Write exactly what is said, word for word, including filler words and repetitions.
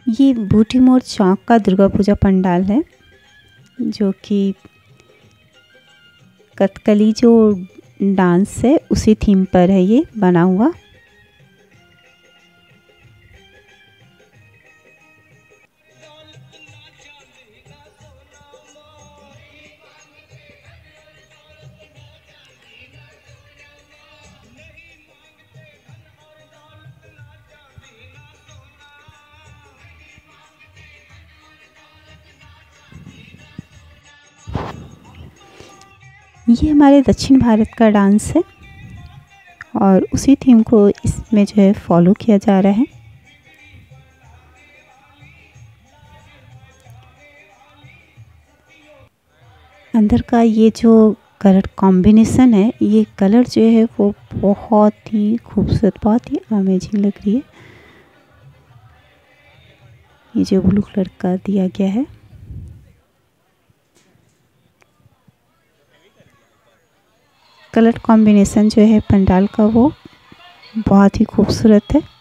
ये बूटी मोड़ चौक का दुर्गा पूजा पंडाल है, जो कि कथकली जो डांस है उसी थीम पर है ये बना हुआ। ये हमारे दक्षिण भारत का डांस है और उसी थीम को इसमें जो है फॉलो किया जा रहा है। अंदर का ये जो कलर कॉम्बिनेशन है, ये कलर जो है वो बहुत ही खूबसूरत, बहुत ही अमेजिंग लग रही है। ये जो ब्लू कलर का दिया गया है, कलर कॉम्बिनेशन जो है पंडाल का वो बहुत ही खूबसूरत है।